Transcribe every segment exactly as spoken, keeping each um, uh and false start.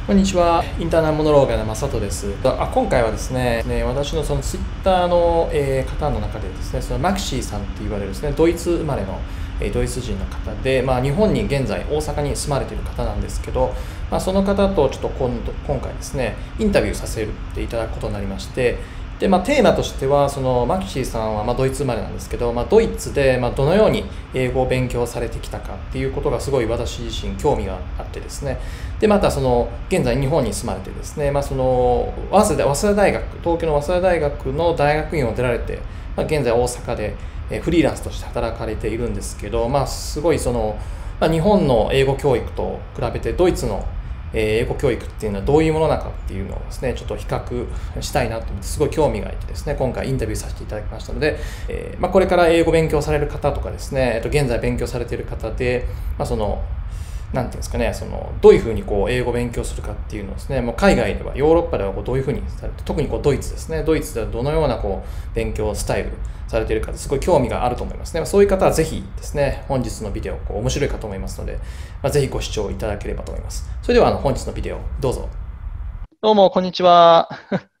こんにちは。インターナルモノローガーの正人です。あ今回はですね、ね私のそのツイッターの、えー方の中でですね、そのマクシーさんって言われるですね、ドイツ生まれの、えードイツ人の方で、まあ、日本に現在大阪に住まれている方なんですけど、まあ、その方とちょっと今度今回ですね、インタビューさせていただくことになりまして、でまあ、テーマとしてはそのマキシーさんはまあドイツ生まれなんですけど、まあ、ドイツでまあどのように英語を勉強されてきたかっていうことがすごい私自身興味があってですね、でまたその現在日本に住まれてですね、まあ、その早稲田早稲田大学東京の早稲田大学の大学院を出られて、まあ、現在大阪でフリーランスとして働かれているんですけど、まあ、すごいその、まあ、日本の英語教育と比べてドイツの英語教育っていうのはどういうものなのかっていうのをですね、ちょっと比較したいなと思ってすごい興味があってですね、今回インタビューさせていただきましたので、えーまあ、これから英語勉強される方とかですね、えっと、現在勉強されている方で、まあ、そのなんていうんですかね、そのどういうふうにこう英語を勉強するかっていうのをですね、もう海外ではヨーロッパではこうどういうふうにされて、特にこうドイツですね、ドイツではどのようなこう勉強スタイルされているかすごい興味があると思いますね。そういう方はぜひですね、本日のビデオこう面白いかと思いますので、まあ、ぜひご視聴いただければと思います。それではあの本日のビデオどうぞ。 どうも、こんにちは。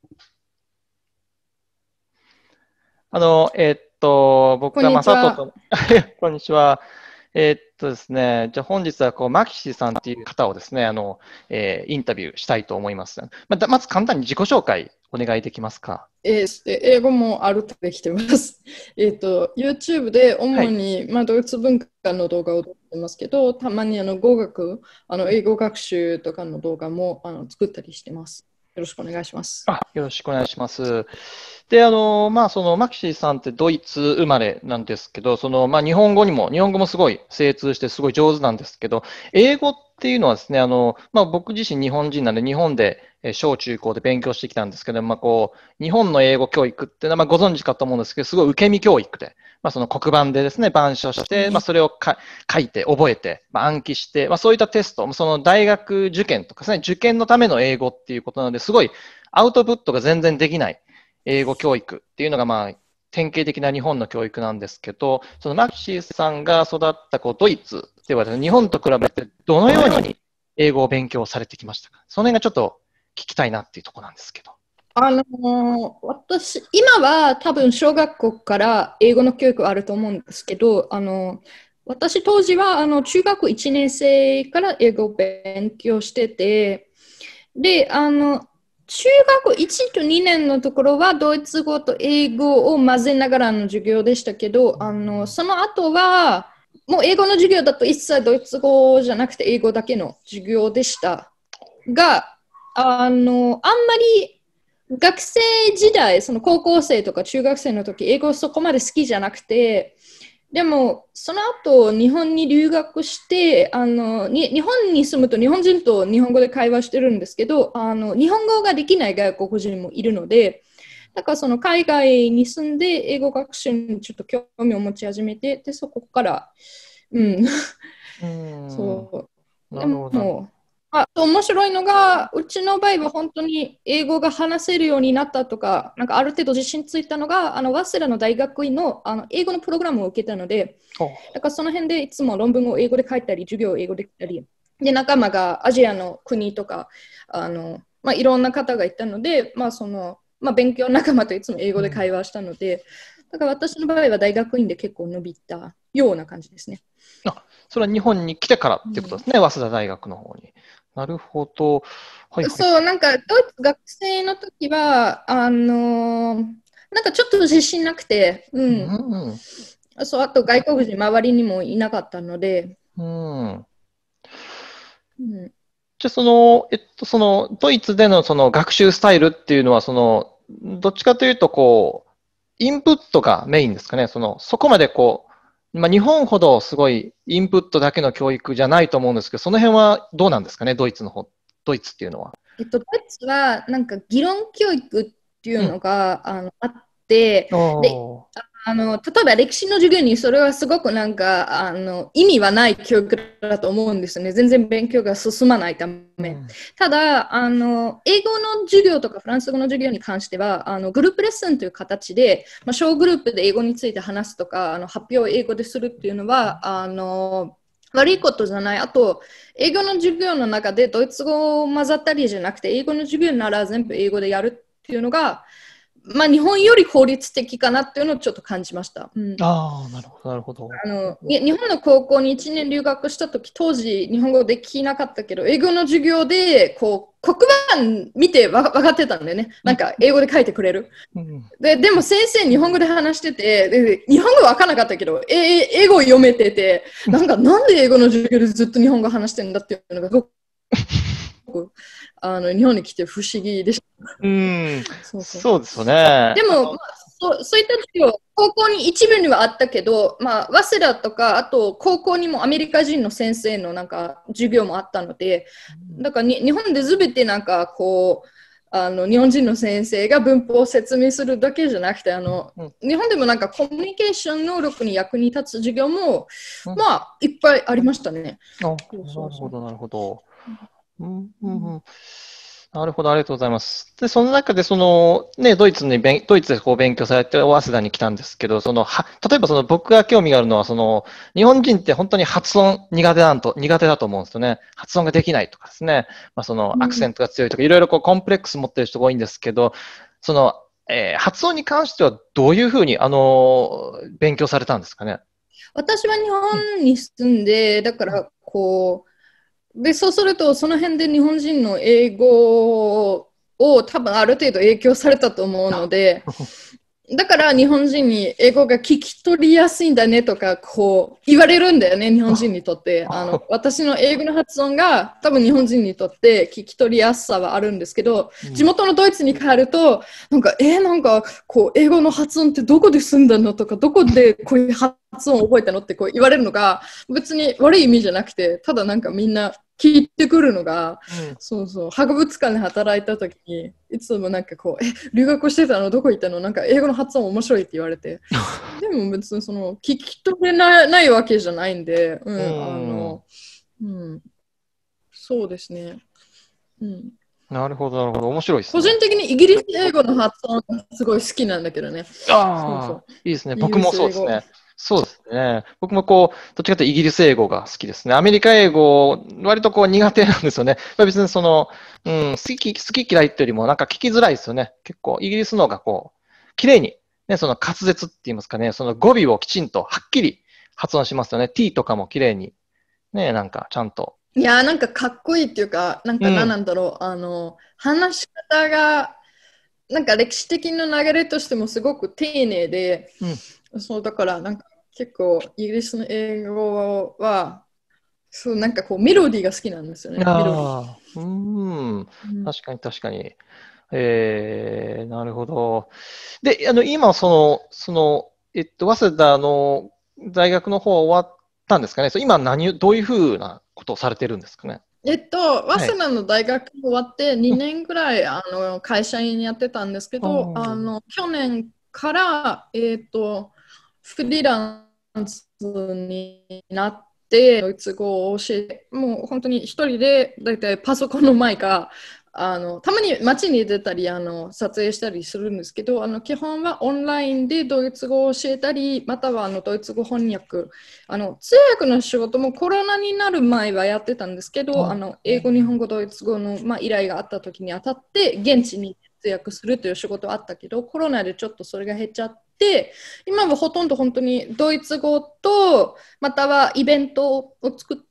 あの、えーっと、僕こんがにちは。 マサトと、こんにちは。えーっとですね、じゃあ本日はこう、マキシさんっていう方をですね、あの、えーインタビューしたいと思います。まあ、だまず簡単に自己紹介お願いできますか。 えー英語もある程度できてます。えっと、YouTube ではい。 主に、まあ、ドイツ文化の動画を撮ってますけど、たまにあの語学、あの英語学習とかの動画もあの作ったりしてます。よろしくお願いします。 あ、よろしくお願いします。で、あの、まあ、その、マキシーさんってドイツ生まれなんですけど、その、まあ、日本語にも、日本語もすごい精通してすごい上手なんですけど、英語っていうのはですね、あの、まあ、僕自身日本人なんで、日本で、えー小中高で勉強してきたんですけど、まあ、こう、日本の英語教育っていうのは、まあ、ご存知かと思うんですけど、すごい受け身教育で、まあ、その黒板でですね、板書して、まあ、それをか書いて、覚えて、まあ、暗記して、まあ、そういったテスト、その大学受験とかですね、受験のための英語っていうことなので、すごいアウトプットが全然できない。英語教育っていうのが、まあ、典型的な日本の教育なんですけど、そのマキシーさんが育ったこうドイツでは、日本と比べてどのように英語を勉強されてきましたか。その辺がちょっと聞きたいなっていうところなんですけど。 あのー私、今は多分小学校から英語の教育あると思うんですけど、あの私当時はあの中学いちねん生から英語を勉強してて、で、あの、中学いちとにねんのところはドイツ語と英語を混ぜながらの授業でしたけど、あの、その後は、もう英語の授業だと一切ドイツ語じゃなくて英語だけの授業でしたが、あの、あんまり学生時代、その高校生とか中学生の時、英語そこまで好きじゃなくて、でも、その後、日本に留学して、あの、に、日本に住むと日本人と日本語で会話してるんですけど、あの、日本語ができない外国人もいるので、だからその海外に住んで英語学習にちょっと興味を持ち始めて、で、そこから、うん、 うーん、 そう。でなるほど、なるほも、あと面白いのが、うちの場合は本当に英語が話せるようになったとか、なんかある程度自信ついたのが、あの、早稲田の大学院の、あの英語のプログラムを受けたので、 ど。 だからその辺でいつも論文を英語で書いたり、授業を英語で書いたり、で、仲間がアジアの国とか、あの、まあ、いろんな方がいたので、まあ、その、まあ、勉強仲間といつも英語で会話したので、だから私の場合は大学院で結構伸びたような感じですね。 あ、それは日本に来てからってことですね、早稲田大学の方に。なるほど。はいはい。 そう、なんか、ドイツ学生の時は、あのーなんかちょっと自信なくて、ううん。 ん、 そう、あと外国人周りにもいなかったので、 うん。うん。 うん、 じゃあ、その、えっと、その、ドイツでのその学習スタイルっていうのは、その、どっちかというと、こう、インプットがメインですかね。その、そこまでこう、まあ、日本ほどすごいインプットだけの教育じゃないと思うんですけど、その辺はどうなんですかね、ドイツの方、ドイツっていうのは。 えっと、ドイツはなんか議論教育っていううん。 のがあのあって、で、 おー。 あの、例えば歴史の授業にそれはすごくなんかあの意味はない教育だと思うんですよね。全然勉強が進まないため。 うん。 ただ、あの、英語の授業とかフランス語の授業に関しては、あのグループレッスンという形で、まあ、小グループで英語について話すとか、あの発表を英語でするっていうのは、あの、 悪いことじゃない。あと、英語の授業の中でドイツ語を混ざったりじゃなくて、英語の授業なら全部英語でやるっていうのが、まあ、日本より効率的かなっていうのをちょっと感じました。うん、 ああ、なるほど、なるほど。 あの日本の高校にいちねん留学したとき、当時日本語できなかったけど、英語の授業でこう黒板見てわ分かってたんだよね。なんか英語で書いてくれる。うん、で, でも先生日本語で話してて、で日本語分からなかったけど、え英語読めてて、なんかなんで英語の授業でずっと日本語話してるんだっていうのがすごくあの日本に来て不思議でした。 うん、そうそう、そうですよね。 でも、まあ、そう、そういった授業、高校に一部にはあったけど、まあ、早稲田とか、あと高校にもアメリカ人の先生のなんか授業もあったので、だからに日本で全てなんかこう、あの日本人の先生が文法を説明するだけじゃなくて、あの、うん、日本でもなんかコミュニケーション能力に役に立つ授業も、うん、まあ、いっぱいありましたね。 あ、なるほど、なるほど。うんうんうん、なるほど、ありがとうございます。で、その中で、その、ね、ドイツに勉、ドイツでこう勉強されて、早稲田に来たんですけど、その、は、例えばその、僕が興味があるのは、その、日本人って本当に発音苦手なんと、苦手だと思うんですよね。発音ができないとかですね。まあ、その、アクセントが強いとか、いろいろこう、コンプレックス持ってる人が多いんですけど、その、えー、発音に関しては、どういうふうに、あの、勉強されたんですかね。 私は日本に住んで、だから、こう、で、そうすると、その辺で日本人の英語を多分ある程度影響されたと思うので、だから日本人に英語が聞き取りやすいんだねとか、こう言われるんだよね、日本人にとって。あの私の英語の発音が多分日本人にとって聞き取りやすさはあるんですけど、地元のドイツに帰ると、なんか、えー、なんか、こう、英語の発音ってどこで住んだのとか、どこでこういう発音を覚えたのってこう言われるのが、別に悪い意味じゃなくて、ただなんかみんな、聞いてくるのが、うん、そうそう、博物館で働いたときに、いつもなんかこう、え、留学してたのどこ行ったのなんか英語の発音面白いって言われて、でも別にその、聞き取れな い, ないわけじゃないんで、うん、うん、あの、うん、そうですね。うん、 なるほど、なるほど、面白いですね。個人的にイギリス英語の発音がすごい好きなんだけどね。 ああ、そうそう、いいですね。僕もそうですね。そうですね。僕もこう、どっちかというとイギリス英語が好きですね。アメリカ英語、割とこう苦手なんですよね。別にその、うん、好き、好き嫌いっていうよりもなんか聞きづらいですよね。結構、イギリスの方がこう、綺麗に、ね、その滑舌って言いますかね、その語尾をきちんとはっきり発音しますよね。t とかも綺麗に、ね、なんかちゃんと。 いやー、なんかかっこいいっていうか、なんか何なんだろう、うん、あの、話し方が、なんか歴史的な流れとしてもすごく丁寧で、うん、そうだからなんか結構イギリスの英語はそうなんかこうメロディーが好きなんですよね。 あメロディー、うん、確かに確かに。えー、なるほど。で、あの今そのそのえっと早稲田の大学の方終わったんですかね。今何どういうふうなことをされてるんですかね。 えっと、早稲田の大学終わってにねんぐらい、はい、あの会社員やってたんですけど、あの去年から、えっと、フリーランスになって、ドイツ語を教えて、もう本当に一人でだいたいパソコンの前か、あのたまに街に出たりあの撮影したりするんですけど、あの基本はオンラインでドイツ語を教えたり、またはあのドイツ語翻訳、あの通訳の仕事もコロナになる前はやってたんですけど、あの英語、日本語、ドイツ語の、まあ、依頼があった時にあたって現地に通訳するという仕事はあったけど、コロナでちょっとそれが減っちゃって、今はほとんど本当にドイツ語とまたはイベントを作って、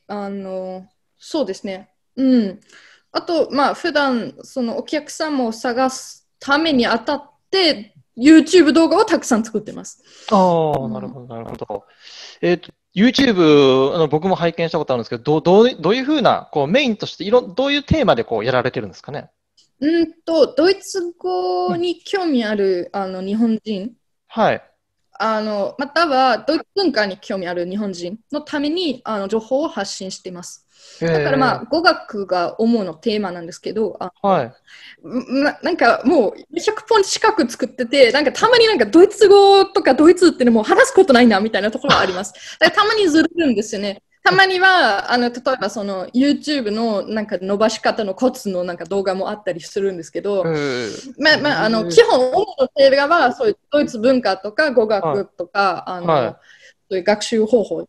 あのそうですね、うん。あと、まあ、普段そのお客さんも探すためにあたって YouTube 動画をたくさん作ってます。 ああ、なるほど、なるほど。えっと、YouTube、あの僕も拝見したことあるんですけど、どうどういうふうなこうメインとしていろ、どういうテーマでこうやられてるんですかね。 うんと、ドイツ語に興味ある、うん、あの日本人、 はい、 あのまたはドイツ文化に興味ある日本人のためにあの情報を発信しています。だからまあ語学が主のテーマなんですけど、あはい、 な, なんかもうひゃくポン近く作ってて、なんかたまになんかドイツ語とかドイツってのも話すことないなみたいなところがあります。だからたまにずれるんですよね。たまにはあの例えばその YouTube のなんか伸ばし方のコツのなんか動画もあったりするんですけど、まあまあ、あの基本主のテーマはそういうドイツ文化とか語学とか、はい、あの、はい、そういう学習方法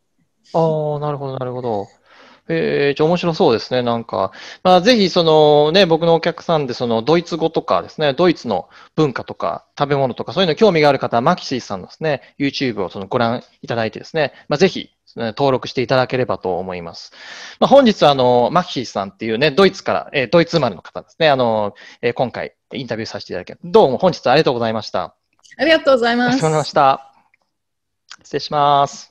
ああ、なるほど、なるほど。えー、じゃあ面白そうですね、なんか。まあ、ぜひ、そのね、僕のお客さんで、そのドイツ語とかですね、ドイツの文化とか食べ物とか、そういうの興味がある方は、マキシーさんのですね、YouTube をそのご覧いただいてですね、まあ、ぜひ、ね登録していただければと思います。まあ、本日は、あの、マキシーさんっていうね、ドイツから、えードイツ生まれの方ですね、あの、えー今回インタビューさせていただき、どうも本日はありがとうございました。 ありがとうございありがとうございまします。 た。失礼します。